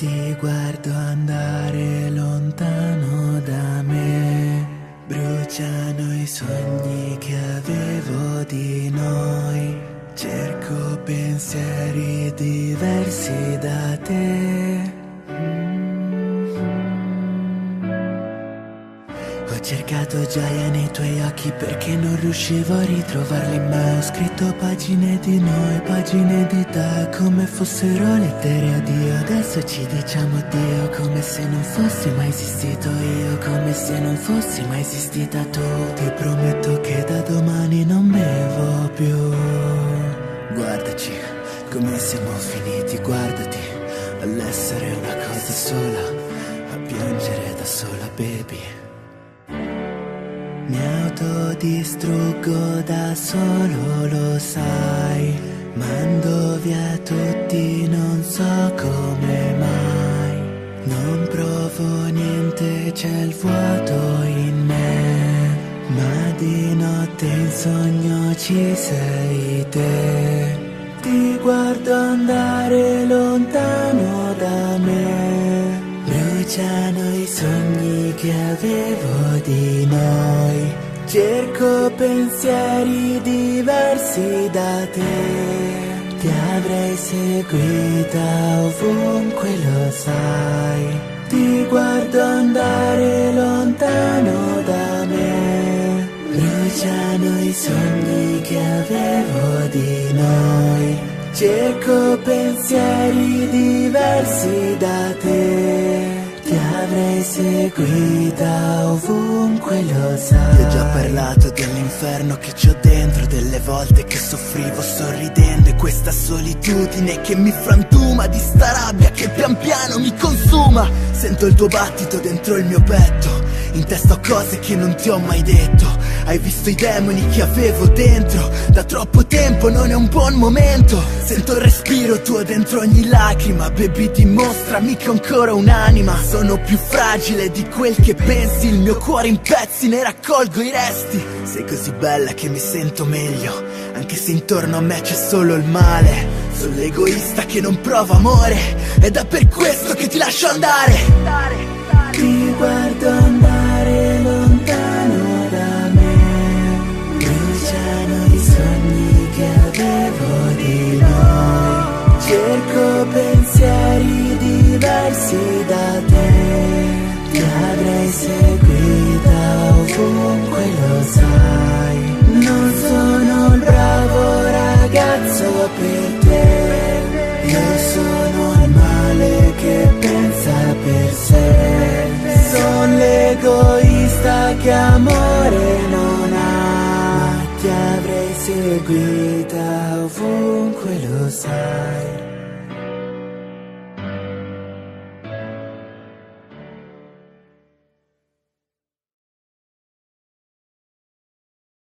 Ti guardo andare lontano da me, bruciano i sogni che avevo di noi. Cerco pensieri diversi da te. Ho cercato gioia nei tuoi occhi perché non riuscivo a ritrovarli mai. Ho scritto pagine di noi, pagine di te, come fossero lettere addio. Adesso ci diciamo addio come se non fossi mai esistito io, come se non fossi mai esistita tu. Ti prometto che da domani non bevo più. Guardaci come siamo finiti, guardati all'essere una cosa sola, a piangere da sola, baby. Mi autodistruggo da solo, lo sai. Mando via tutti, non so come mai. Non provo niente, c'è il vuoto in me. Ma di notte in sogno ci sei te. Ti guardo andare lontano da me. Bruciano i sogni che avevo di noi. Cerco pensieri diversi da te. Ti avrei seguita ovunque, lo sai. Ti guardo andare lontano da me. Bruciano i sogni che avevo di noi. Cerco pensieri diversi da te. Ti avrei seguita ovunque, lo sai. Ti ho già parlato dell'inferno che c'ho dentro, delle volte che soffrivo sorridendo, e questa solitudine che mi frantuma, di sta rabbia che pian piano mi consuma. Sento il tuo battito dentro il mio petto, in testa ho cose che non ti ho mai detto. Hai visto i demoni che avevo dentro, da troppo tempo non è un buon momento. Sento il respiro tuo dentro ogni lacrima, baby dimostrami che ho ancora un'anima. Sono più fragile di quel che pensi, il mio cuore in pezzi, ne raccolgo i resti. Sei così bella che mi sento meglio, anche se intorno a me c'è solo il male. Sono l'egoista che non prova amore, ed è per questo che ti lascio andare. Ti guardo andare lontano da me. Bruciano i sogni che avevo di noi. Cerco pensieri diversi da te. Ti avrei seguita ovunque, lo sai. Non sono il bravo ragazzo per te. Io sono il male che pensa per sé. Sono l'egoista che amore non ha. Ma ti avrei seguita ovunque, lo sai.